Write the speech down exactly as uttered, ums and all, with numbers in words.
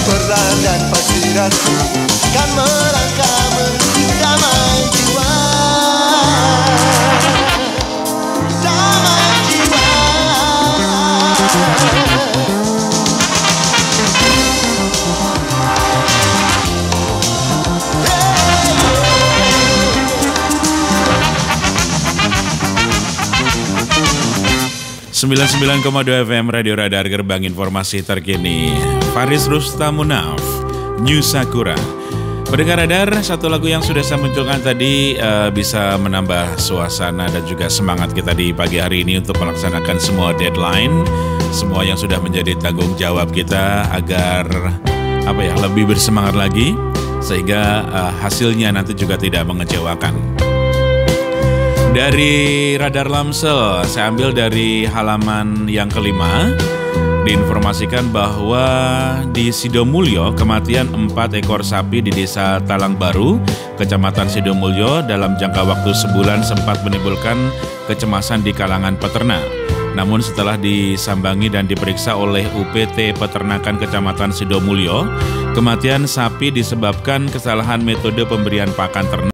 Perlahan dan pasti ratu kan merangkak menuju damai jiwa. Damai jiwa. sembilan puluh sembilan koma dua F M Radio Radar, gerbang informasi terkini. Faris Rustamunaf, New Sakura. Pendengar Radar, satu lagu yang sudah saya munculkan tadi uh, bisa menambah suasana dan juga semangat kita di pagi hari ini untuk melaksanakan semua deadline, semua yang sudah menjadi tanggung jawab kita agar apa ya lebih bersemangat lagi sehingga uh, hasilnya nanti juga tidak mengecewakan. Dari Radar Lamsel, saya ambil dari halaman yang kelima, diinformasikan bahwa di Sidomulyo kematian empat ekor sapi di desa Talang Baru, Kecamatan Sidomulyo dalam jangka waktu sebulan sempat menimbulkan kecemasan di kalangan peternak. Namun setelah disambangi dan diperiksa oleh U P T Peternakan Kecamatan Sidomulyo, kematian sapi disebabkan kesalahan metode pemberian pakan ternak